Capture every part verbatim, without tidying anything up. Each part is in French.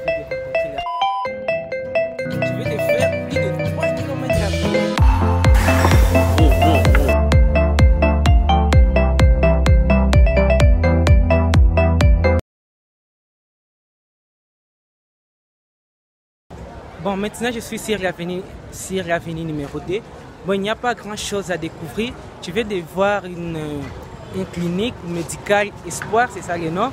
Je vais les faire plus de trois kilomètres à pied. Bon, maintenant je suis sur l'avenue sur l'avenue numéro deux. Bon, il n'y a pas grand chose à découvrir. Je vais de voir une, une clinique médicale Espoir, c'est ça le nom.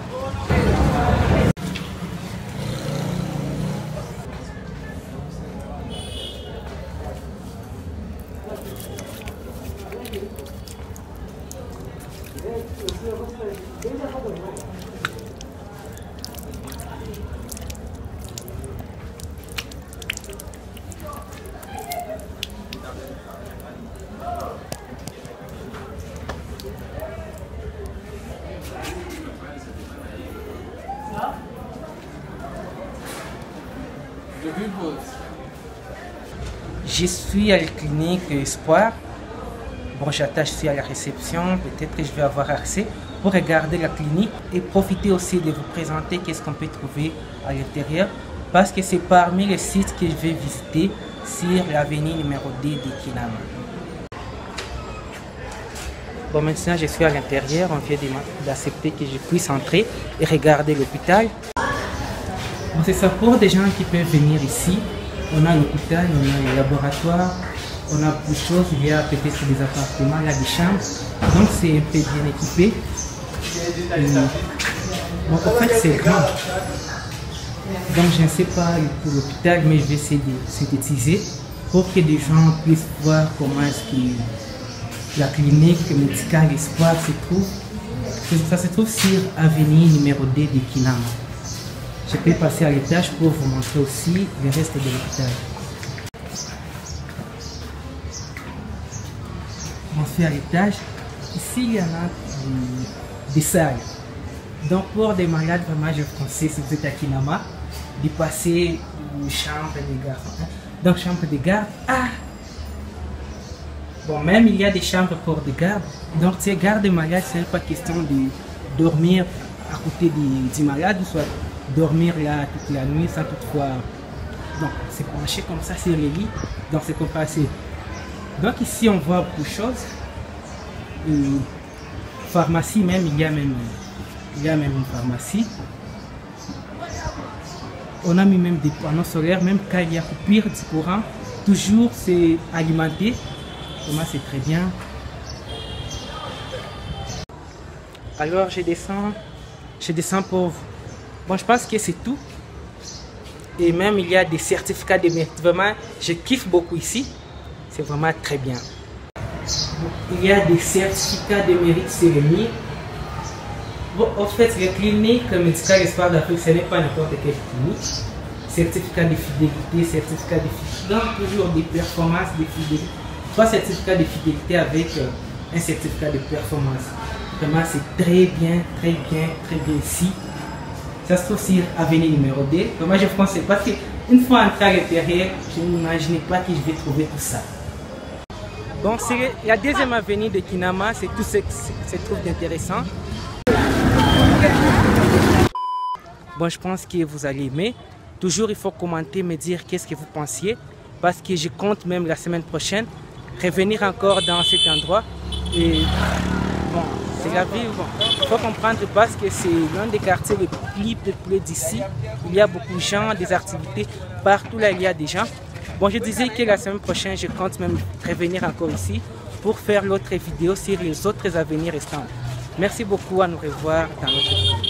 Je suis à la clinique Espoir. Bon, j'attache ici à la réception. Peut-être que je vais avoir accès pour regarder la clinique et profiter aussi de vous présenter qu'est-ce qu'on peut trouver à l'intérieur. Parce que c'est parmi les sites que je vais visiter sur l'avenue numéro deux de Kinama. Bon, maintenant je suis à l'intérieur. On vient d'accepter que je puisse entrer et regarder l'hôpital. Bon, c'est ça pour des gens qui peuvent venir ici. On a l'hôpital, on a le laboratoire, on a beaucoup de choses. Il y a peut-être des appartements, il y a des chambres. Donc c'est un peu bien équipé. Et, bon, en fait c'est grand. Donc je ne sais pas pour l'hôpital, mais je vais essayer de synthétiser pour que des gens puissent voir comment est-ce que la clinique médicale Espoir se trouve. Ça se trouve sur avenue numéro deux de Kinama. Je peux passer à l'étage pour vous montrer aussi le reste de l'hôpital. On fait à l'étage. Ici, il y en a des salles. Donc pour des malades, vraiment, je vous conseille, si vous êtes à Kinama, de passer une chambre de garde. Donc chambre de garde. Ah! Bon, même il y a des chambres pour des gardes. Donc ces gardes malades, ce n'est pas question de dormir à côté du, du malade, soit dormir là toute la nuit sans toutefois. Donc c'est penché comme ça sur les lits, donc c'est pour passer. Donc ici on voit beaucoup de choses. Euh, pharmacie même, il y a même il y a même une pharmacie. On a mis même des panneaux solaires, même quand il y a coupure du courant, toujours c'est alimenté. Comment c'est très bien. Alors je descends, je descends pour vous. Bon, je pense que c'est tout. Et même il y a des certificats de mérite. Vraiment, je kiffe beaucoup ici. C'est vraiment très bien. Il y a des certificats de mérite sur le mur. Bon, en fait, la clinique médicale Espoir d'Afrique, ce n'est pas n'importe quelle clinique. Certificat de fidélité, certificat de fidélité. Donc, toujours des performances de fidélité. Trois certificats de fidélité avec euh, un certificat de performance. Vraiment, c'est très bien, très bien, très bien ici. Ça se trouve sur avenue numéro deux. Donc moi je ne pensais pas qu'une fois entré à l'intérieur, je n'imaginais pas que je vais trouver tout ça. Bon, c'est la deuxième avenue de Kinama, c'est tout ce qui se trouve d'intéressant. Bon, je pense que vous allez aimer. Toujours il faut commenter, me dire qu'est-ce que vous pensiez. Parce que je compte même la semaine prochaine revenir encore dans cet endroit. Et bon, c'est la vie. Bon, il faut comprendre parce que c'est l'un des quartiers les plus peuplés d'ici. Il y a beaucoup de gens, des activités. Partout là, il y a des gens. Bon, je disais que la semaine prochaine, je compte même revenir encore ici pour faire l'autre vidéo sur les autres avenirs restants. Merci beaucoup, à nous revoir dans notre vidéo.